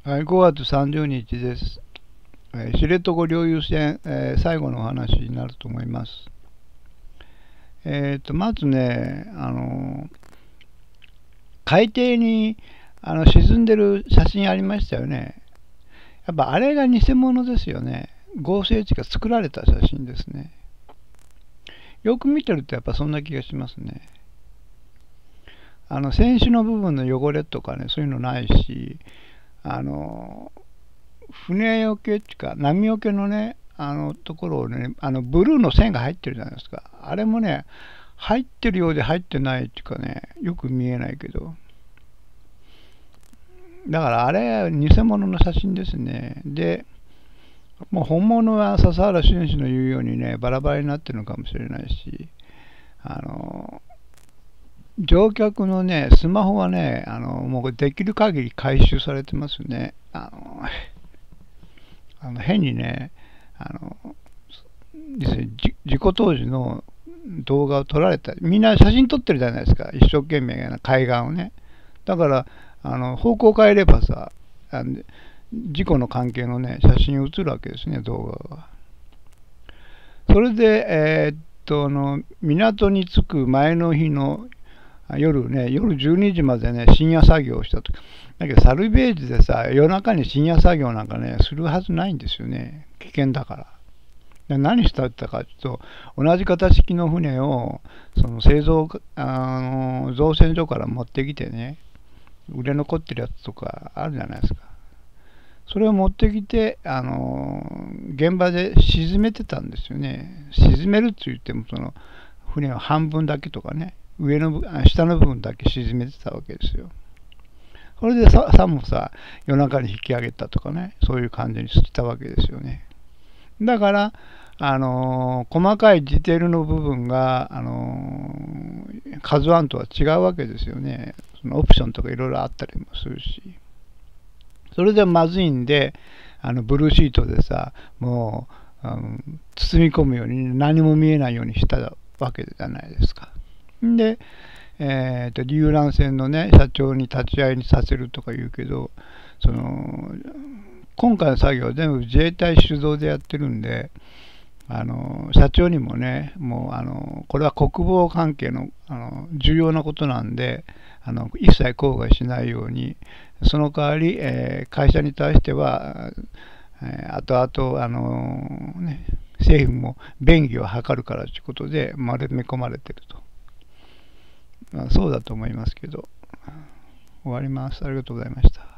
はい、5月30日です。知床領有線、最後のお話になると思います。まずね、海底に沈んでる写真ありましたよね。やっぱあれが偽物ですよね。合成地が作られた写真ですね。よく見てるとやっぱそんな気がしますね。船首の部分の汚れとかね、そういうのないし、船よけっていうか、波よけのね、ところをね、ブルーの線が入ってるじゃないですか。あれもね、入ってるようで入ってないっていうかね、よく見えないけど。だからあれ、偽物の写真ですね。で、もう本物は笹原俊氏の言うようにね、バラバラになってるのかもしれないし、乗客のね、スマホはね、もうできる限り回収されてますね。変にね、ですね、事故当時の動画を撮られた、みんな写真撮ってるじゃないですか、一生懸命な海岸をね。だから、方向変えればさ、事故の関係のね、写真写るわけですね、動画が。それで、港に着く前の日の夜12時までね、深夜作業をしたと。だけど、サルベージでさ、夜中に深夜作業なんかね、するはずないんですよね。危険だから。で何したかというと、同じ型式の船を、その製造、造船所から持ってきてね、売れ残ってるやつとかあるじゃないですか。それを持ってきて、現場で沈めてたんですよね。沈めるって言っても、その船を半分だけとかね、下の部分だけ沈めてたわけですよ。それでさもさ、夜中に引き上げたとかね、そういう感じにしたわけですよね。だから、細かいディテールの部分が、カズワンとは違うわけですよね。そのオプションとかいろいろあったりもするし。それでまずいんで、ブルーシートでさ、もう、包み込むように何も見えないようにしたわけじゃないですか。で、遊覧船のね、社長に立ち会いにさせるとか言うけど、今回の作業は全部自衛隊主導でやってるんで、社長にもね、もうこれは国防関係の、重要なことなんで、一切口外しないように、その代わり、会社に対しては、後々、政府も便宜を図るからということで丸め込まれていると。そうだと思いますけど、終わります。ありがとうございました。